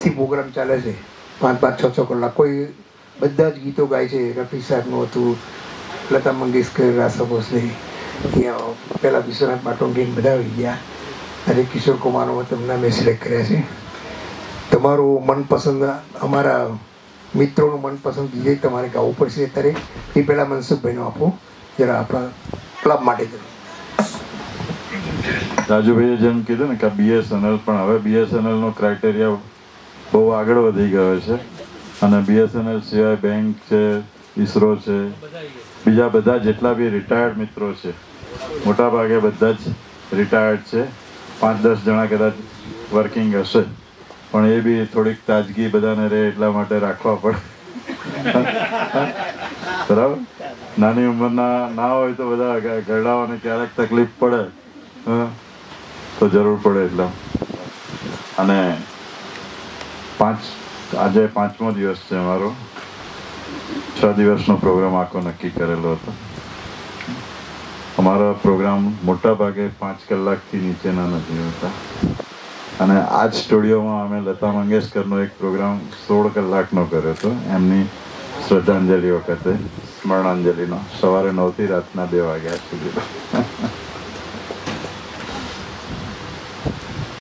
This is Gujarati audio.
રાતથી પ્રોગ્રામ ચાલે છે, 5-5, 6-6 કલાક. કોઈ બધા જ ગીતો ગાય છે. રફી સાહેબનું હતું, લતા મંગેશકર, આશા ભોસલે, પહેલાં વિશ્વનાથ માટોંગીને બધા આવી ગયા. અને કિશોર કુમારનો તમને મેં સિલેક્ટ કર્યા છે. તમારું મનપસંદ, અમારા મિત્રોનું મનપસંદ ગીત તમારે ગાવું પડશે અત્યારે. એ પહેલાં મનસુખભાઈનો આપો જરા આપણા ક્લબ માટે. રાજુભાઈએ જેમ કીધું ને કે BSNL, પણ હવે BSNL નો ક્રાઇટેરિયા બહુ આગળ વધી ગયો છે. અને BSNL સિવાય બેંક છે, ISRO છે, બીજા બધા જેટલા બી રિટાયર્ડ મિત્રો છે, મોટા ભાગે બધા જ રિટાયર્ડ છે. 5-10 જણા કદાચ વર્કિંગ હશે, પણ એ બી થોડીક તાજગી બધાને રહે એટલા માટે રાખવા પડે. બરાબર, નાની ઉંમરના ના હોય તો બધા ગરડાઓને ક્યારેક તકલીફ પડે તો જરૂર પડે એટલા. અને આજે 5મો દિવસ છે અમારો. 6 દિવસનો પ્રોગ્રામ આખો નક્કી કરેલો હતો. અમારા પ્રોગ્રામ મોટા ભાગે 5 કલાકથી નીચેના નથી હોતા. અને આ જ સ્ટુડિયોમાં અમે લતા મંગેશકરનો એક પ્રોગ્રામ 16 કલાકનો કર્યો હતો, એમની શ્રદ્ધાંજલિ વખતે, સ્મરણાંજલિનો, સવારે 9 થી રાતના 2 વાગ્યા સુધી.